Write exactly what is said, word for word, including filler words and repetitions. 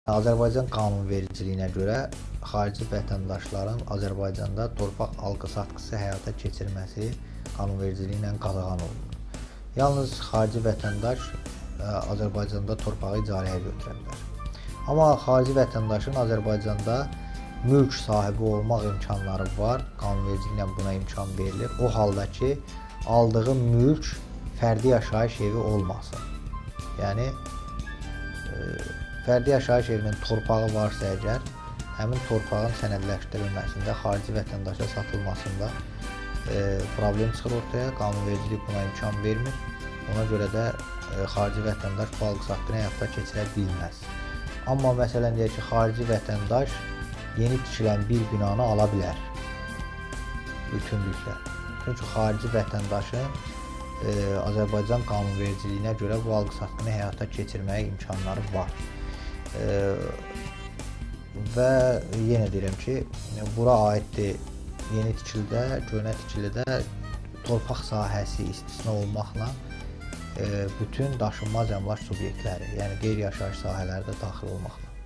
Azərbaycan qanunvericiliyinə görə xarici vətəndaşların Azərbaycanda torpaq alqı-satqısı həyata keçirməsi qanunvericiliyi ilə qadağan olunur. Yalnız xarici vətəndaş Azərbaycanda torpağı icarəyə götürə bilər. Amma xarici vətəndaşın Azərbaycanda mülk sahibi olmaq imkanları var, qanunvericiliyi ilə buna imkan verilir. O halda ki, aldığı mülk fərdi yaşayış evi olmasın. Yəni, fərdi yaşayış evinin torpağı varsa əgər, həmin torpağın sənədləşdirilməsində, xarici vətəndaşa satılmasında e, problem çıxır ortaya, qanunvericilik buna imkan vermir. Ona görə də e, xarici vətəndaş bu alqı-satqını həyata keçirə bilməz. Amma məsələn deyək ki, xarici vətəndaş yeni tikilən bir binanı ala bilər bütünlüklə. Çünki xarici vətəndaşın e, Azərbaycan qanunvericiliyinə görə bu alqı-satqını həyata keçirməyə imkanları var. Ee, və yenə deyirəm ki, bura aiddir yeni tikilidə, köhnə tikilidə torpaq sahəsi istisna olmaqla e, bütün daşınmaz əmlak subyektləri, yəni qeyri-yaşayış sahələri də daxil olmaqla.